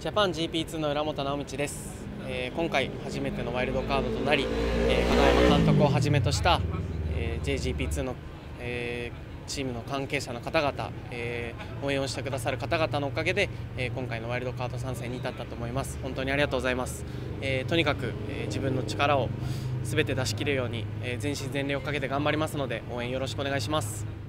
ジャパン GP2 の浦本直道です。今回初めてのワイルドカードとなり、金山監督をはじめとした、JGP2 の、チームの関係者の方々、応援をしてくださる方々のおかげで、今回のワイルドカード参戦に至ったと思います。本当にありがとうございます。とにかく、自分の力を全て出し切れるように、全身全霊をかけて頑張りますので応援よろしくお願いします。